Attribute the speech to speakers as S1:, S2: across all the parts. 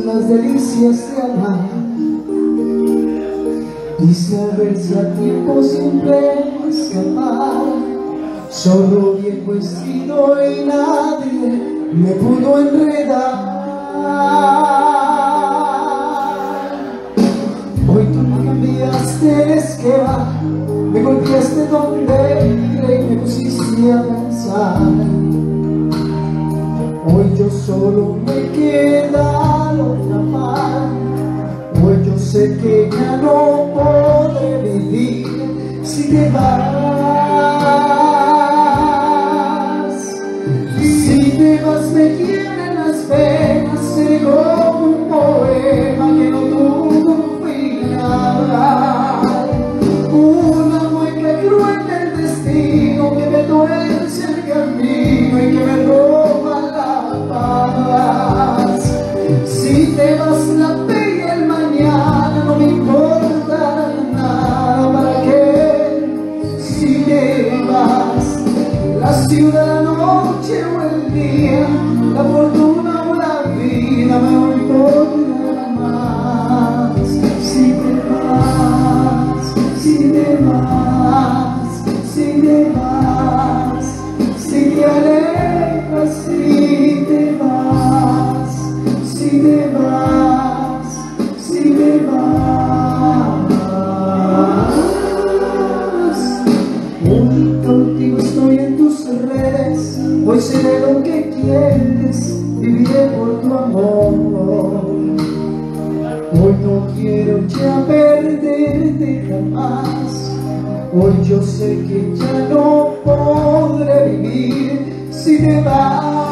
S1: las delicias de amar. Quise ver si a tiempo siempre escapar, solo bien vestido y nadie me pudo enredar. Hoy tú me cambiaste es que va, me golpeaste donde creí, me pusiste a pensar. Hoy yo solo me queda otra paz. Hoy yo sé que ya no podré vivir si te vas. Si te vas me quieren las venas, seré como un poema que no tuvo final. Una mueca cruel del destino que me tuerce el camino y que me roba la paz. Si te vas la pena el mañana no me importa nada, ¿para qué? Si te vas, la ciudad, la noche o el día, la fortuna o la vida me no importa más. Si te vas, si te vas, si te vas, si te alejas, si te vas, si te vas, si te vas. Hoy contigo estoy en tus redes, hoy seré lo que quieres, viviré por tu amor. Hoy no quiero ya perderte jamás, hoy yo sé que ya no podré vivir si te vas.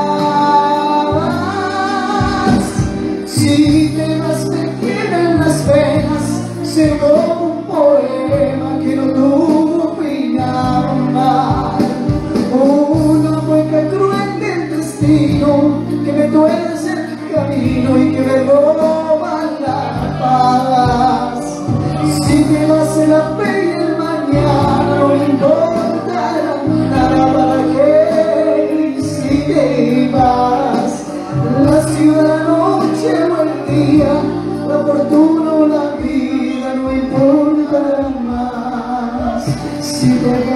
S1: Si te vas me quieren las venas, seré como un poema que no tuvo final. Una mueca cruel del destino que me tuerce el camino y que me roba la paz. Si te vas en la pena el mañana no me importará nada, ¿para qué? Si te vas, la ciudad, la noche o el día, la fortuna o la vida no importará más. Si te